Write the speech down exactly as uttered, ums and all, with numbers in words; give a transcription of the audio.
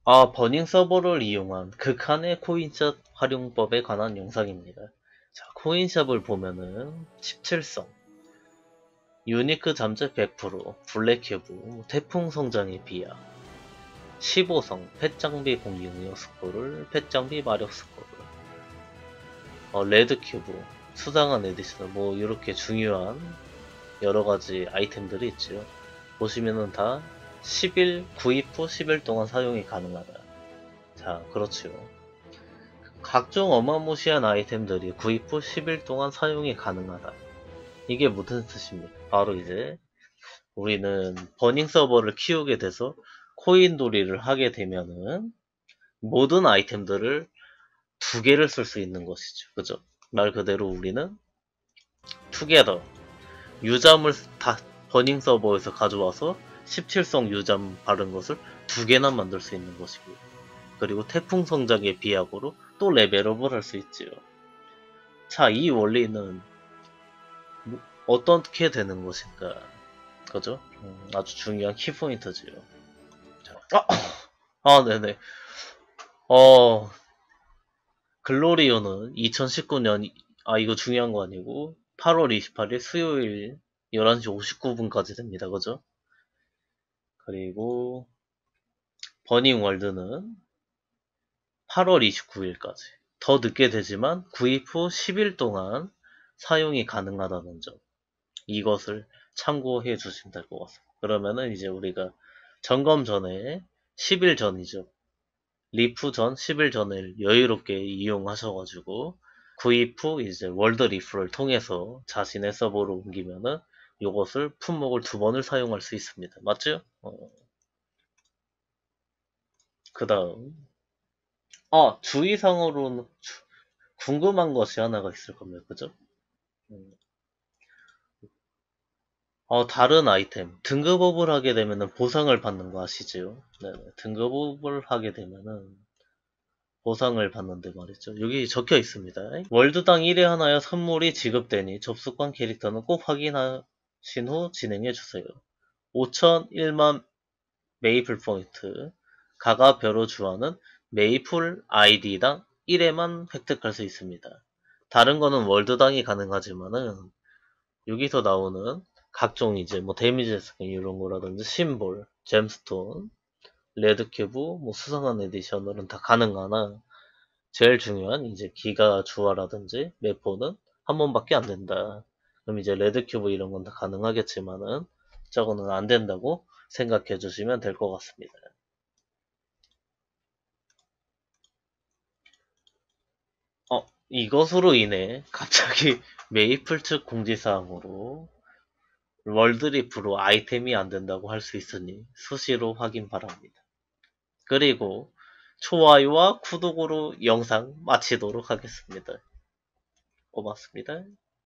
아, 버닝 서버를 이용한 극한의 코인샷 활용법에 관한 영상입니다. 자, 코인샵을 보면은 십칠성, 유니크 잠재 백 퍼센트, 블랙큐브, 태풍 성장의 비약, 십오성, 펫장비 공격력 스코를, 펫장비 마력 스코를, 어, 레드큐브, 수상한 에디션, 뭐 이렇게 중요한 여러가지 아이템들이 있죠. 보시면은 다 십 일, 구입 후 십 일 동안 사용이 가능하다. 자, 그렇죠. 각종 어마무시한 아이템들이 구입 후 십 일 동안 사용이 가능하다. 이게 무슨 뜻입니까? 바로 이제 우리는 버닝 서버를 키우게 돼서 코인 놀이를 하게 되면은 모든 아이템들을 두 개를 쓸 수 있는 것이죠. 그죠? 말 그대로 우리는 투게더 유잠을 다 버닝 서버에서 가져와서 십칠성 유잠 바른 것을 두 개나 만들 수 있는 것이고요. 그리고 태풍 성장의 비약으로 또 레벨업을 할 수 있지요. 자, 이 원리는 뭐 어떻게 되는 것인가? 그죠? 음, 아주 중요한 키포인트지요. 자, 아, 아, 네네. 어, 글로리오는 이천십구 년, 아, 이거 중요한 거 아니고, 팔월 이십팔일 수요일 열한 시 오십구 분까지 됩니다. 그죠? 그리고, 버닝 월드는 팔월 이십구일까지. 더 늦게 되지만, 구입 후 십 일 동안 사용이 가능하다는 점. 이것을 참고해 주시면 될 것 같습니다. 그러면은 이제 우리가 점검 전에 십 일 전이죠. 리프 전 십 일 전을 여유롭게 이용하셔가지고 구입 후 이제 월드 리프를 통해서 자신의 서버로 옮기면은 요것을 품목을 두 번을 사용할 수 있습니다. 맞죠? 어, 그 다음 아 주의사항으로는 주- 궁금한 것이 하나가 있을 겁니다. 그죠? 음, 어, 다른 아이템 등급업을 하게 되면은 보상을 받는 거 아시죠? 네, 등급업을 하게 되면은 보상을 받는데 말이죠. 여기 적혀 있습니다. 월드당 일 회 하나의 선물이 지급되니 접속한 캐릭터는 꼭 확인하신 후 진행해주세요. 오천일만 메이플 포인트, 가가 벼로 주화는 메이플 아이디당 일 회만 획득할 수 있습니다. 다른 거는 월드당이 가능하지만은 여기서 나오는 각종 이제 뭐 데미지 스킨 이런 거라든지 심볼, 잼스톤, 레드큐브, 뭐 수상한 에디션들은 다 가능하나 제일 중요한 이제 기가 주화라든지 매포는 한 번밖에 안 된다. 그럼 이제 레드큐브 이런 건 다 가능하겠지만은 저거는 안 된다고 생각해 주시면 될 것 같습니다. 어, 이것으로 인해 갑자기 메이플 측 공지사항으로 월드리프로 아이템이 안 된다고 할 수 있으니 수시로 확인 바랍니다. 그리고 좋아요와 구독으로 영상 마치도록 하겠습니다. 고맙습니다.